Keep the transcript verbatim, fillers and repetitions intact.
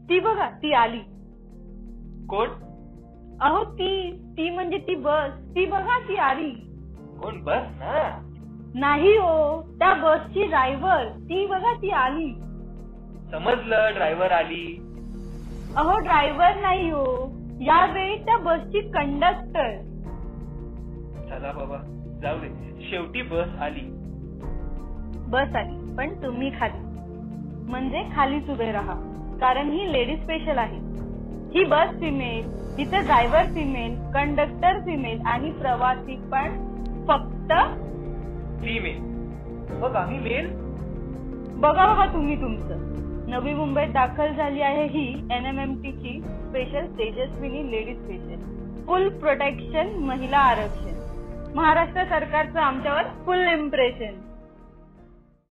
ती बघा ती आली. कोण? अहो ती ती म्हणजे ती बस. ती बघा ती आली. कोण? बस ना? नाही हो, त्या बसची ड्रायव्हर. ती बघा ती आली. समजलं, ड्रायव्हर आली. अहो ड्रायव्हर नाही हो, यावेळी त्या बसची कंडक्टर. चला बाबा जाऊ दे, शेवटी बस आली. बस आली पण तुम्ही खाली, म्हणजे खालीच उभे राहा, कारण ही लेडीज स्पेशल आहे. ही बस फिमेल, तिथे ड्रायव्हर फिमेल, कंडक्टर फिमेल आणि प्रवासी पण फक्त फिमेल. मग आम्ही मेल? बघा बघा तुम्ही तुमचं. नवी मुंबईत दाखल झाली आहे ही एन एम एम टी ची special Tejaswini ladies special. Full protection, महिला आरक्षण. महाराष्ट्र सरकारचं आमच्यावर फुल इम्प्रेशन.